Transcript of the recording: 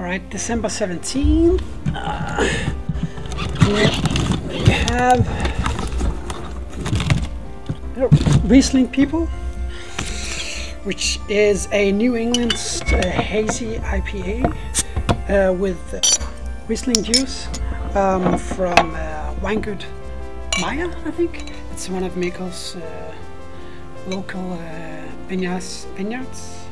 Alright, December 17th. We have Riesling People, which is a New England hazy IPA with Riesling juice from Weingut Meyer, I think. It's one of Mikkeller's local vineyards.